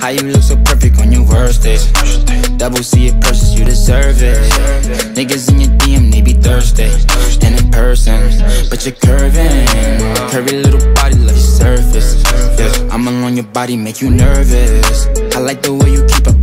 How you look so perfect on your worst days. Double C it purchase, you deserve it. Niggas in your DM, they be thirsty. And in person, but you're curving. Curvy little body like surface. Yeah, I'm alone, your body make you nervous. I like the way you keep up